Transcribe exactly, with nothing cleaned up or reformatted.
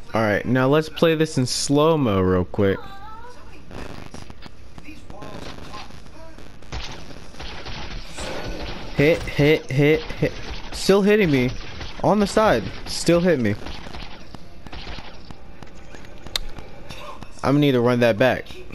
Alright, now let's play this in slow-mo real quick. Hit, hit, hit, hit. Still hitting me. On the side. Still hit me. I'm gonna need to run that back.